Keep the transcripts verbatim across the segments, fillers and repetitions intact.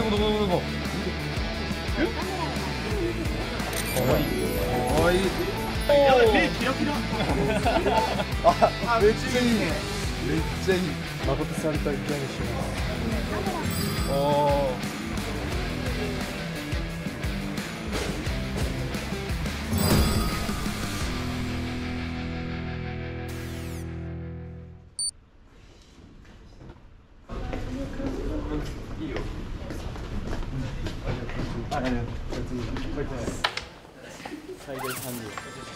こどこどこどこ。かわいい。かわいい。やばい、目キラキラ。あ、めっちゃいいね。めっちゃいい。誠さんと一回にします。おお。いいよ。あ、ありがとう。最大さんじゅう。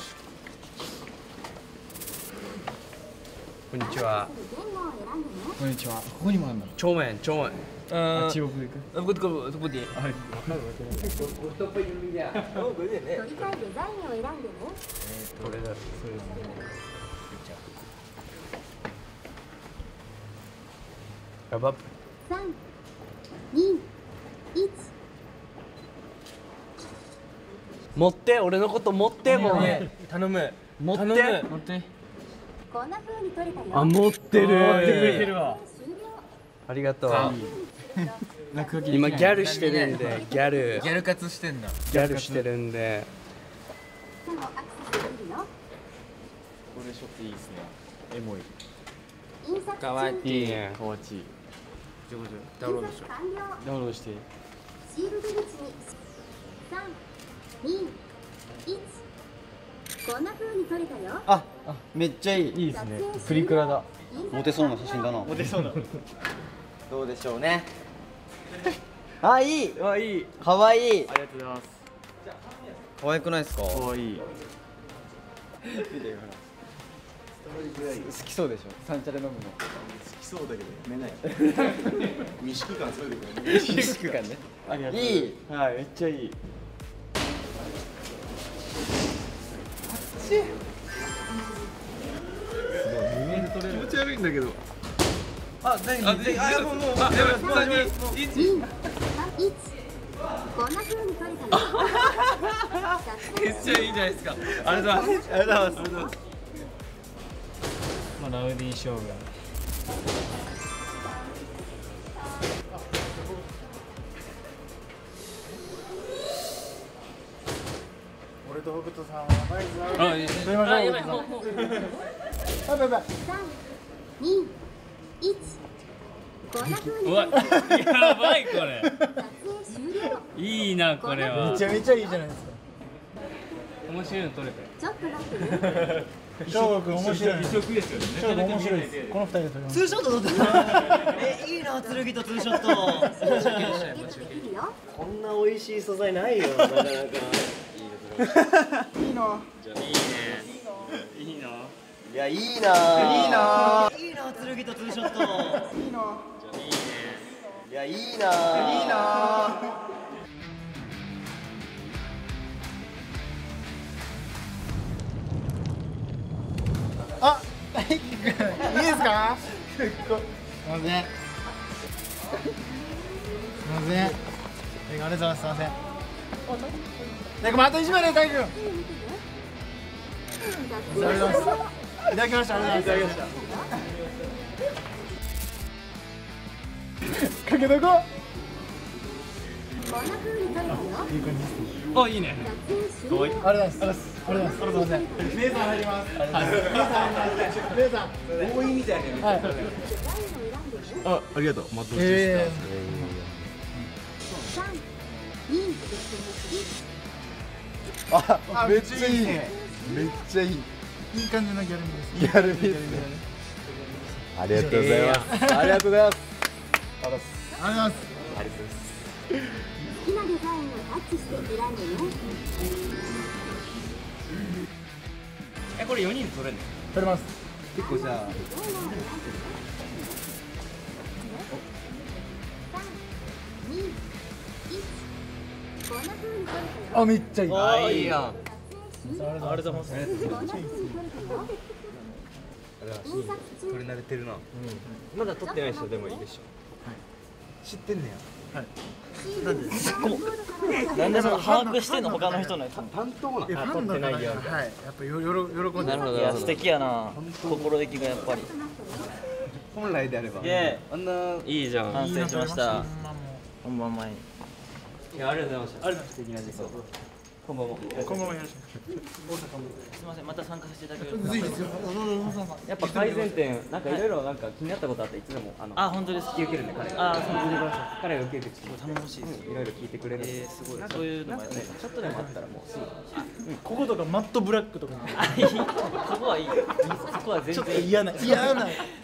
こんにちは。 こんにちは。ここにもあるんだ。 正面、正面。 あ、中国行く。 あ、ここ、ここ、ここで。はい。 取り替えデザインを選んでね。 これだ。それだね。やば。 三、二、一。 持って俺のこと持ってもう頼む持って持って。 こんな風に撮れたよ。 あ持ってる持ってくれてるわ。 ありがとう落書き今ギャルしてるんでギャルギャル活してんだ。 ギャルしてるんででもアクセスできるよ。 これショットいいですね。エモい。 印刷中。 かわいい。 いいねかわちい。 どこダウンロードしよ印刷完了。 う。ダウンロードして。 シールド口に三、二、一。こんな風に撮れたよ。 あ、あ、めっちゃいい。 いいですね。プリクラだ。 モテそうな写真だな。 モテそうな。 どうでしょうね。あ、いい。 あ、いい。 かわいい。 ありがとうございます。 可愛くないですか。 かわいい。 好きそうでしょ。三茶で飲むの。 好きそうだけど飲めない。未宿感そういうとこね。 美味しく感ね。 ありがとう。 いい。 はい、めっちゃいい。 気持ち悪いんだけどあ、何？ あ、で、あ、もうもうあ、やばい、三二一二、一。こんな風に撮れたよ。 めっちゃいいじゃないですかありがとうございますありがとうございますまあラウディ将軍。 俺と北斗さんはやばいぞ。 あ、いい撮りましょう。 あ、やばい、もうもうあ、やばい。 三、二、一。こんな風にうわ、 撮れたよ。 やばいこれ撮影終了。 いいなこれはめちゃめちゃいいじゃないですか。 面白いの撮れたよちょっと待ってね。 翔吾君面白い。 異色ですよね翔吾面白いです。この二人で撮ります。 ツーショット撮ってる。え、いいな、剣とツーショット。 ゲットできるよ。 こんな美味しい素材ないよ。なかなか。 いいの。 じゃあいいねいいないや、いいな。いいいいな。 いいな、剣とツーショット。 いいの。 じゃあいいねいや、いいな。 いいな。あ、大輝くん、いいですか。すいません。すいません。ありがとうございます。すいません。大輝、また一枚で、大輝くん。ありがとうございます。いただきました。ありがとうございました。かけとこう。 こんな風に撮れたよ。 いい感じです。 あ、いいね撮影終了。 ありがとうございます。ありがとうございます。ありがとうございます。すみません。メイさん入ります。はい。メイさん入ります。メイさん。強引みたいな。はい。 デザインを選んでね。 あ、ありがとう待ってえ三、二、一。 あ、めっちゃいいね。めっちゃいい。いい感じのギャルミです。ギャルミですね。 ありがとうございますありがとうございます。ありがとうございます。 好きなデザインをタッチして選んでね。 え、これよにん撮れんの撮れます。 結構じゃあ三、二、一。こんな風に撮れたよ。 あ、めっちゃいい。 あ、いいやん撮影終了。 ありがとうございます。 こんな風に撮れたよ。印刷中。 撮れ慣れてるなまだ撮ってない人でもいいでしょ知ってんねや。はい。 なんでその把握してんの、他の人のやつ。 担当なえ、ファンだから。はい。やっぱよ、よろ、喜んで。 なるほどいや、素敵やな。心意気がやっぱり。 本来であればイエあんないいじゃん完成しました。 本番前に。 いや、ありがとうございました。 ありがとうございます。 素敵な時間。今後も。 今後もよろしく。 すみません、また参加させていただけるいいですよ。 やっぱ改善点、なんかいろいろなんか気になったことあったらいつでもあのあ、本当です。 引き受けるんで彼あ、 が。 そうです。 彼が受ける口頼もしいです。 いろいろ聞いてくれるんで。 えー、すごい。そういうのもやってね、ちょっとでもあったらもうすぐ。 こことかマットブラックとか。 あ、いい。そこはいい。そこは全ちょっと然いい。 嫌な嫌な